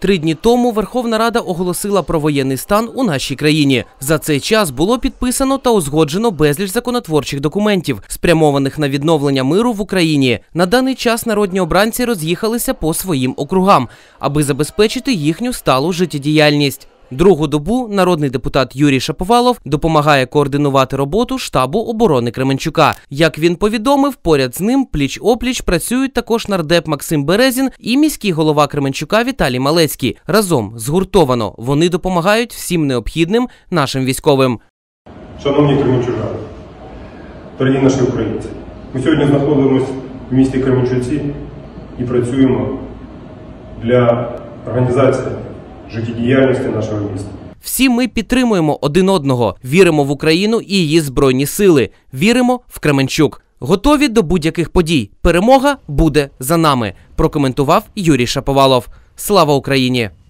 3 дні тому Верховна Рада оголосила про воєнний стан у нашій країні. За цей час було підписано та узгоджено безліч законотворчих документів, спрямованих на відновлення миру в Україні. На даний час народні обранці роз'їхалися по своїм округам, аби забезпечити їхню сталу життєдіяльність. Другу добу народний депутат Юрій Шаповалов допомагає координувати роботу штабу оборони Кременчука. Як він повідомив, поряд з ним пліч-опліч працюють також нардеп Максим Березін і міський голова Кременчука Віталій Малецький. Разом, згуртовано, вони допомагають всім необхідним нашим військовим. Шановні кременчужани, дорогі наші українці, ми сьогодні знаходимося в місті Кременчуці і працюємо для організації життєдіяльності нашого міста. Всі ми підтримуємо один одного, віримо в Україну і її Збройні сили, віримо в Кременчук. Готові до будь-яких подій. Перемога буде за нами, прокоментував Юрій Шаповалов. Слава Україні!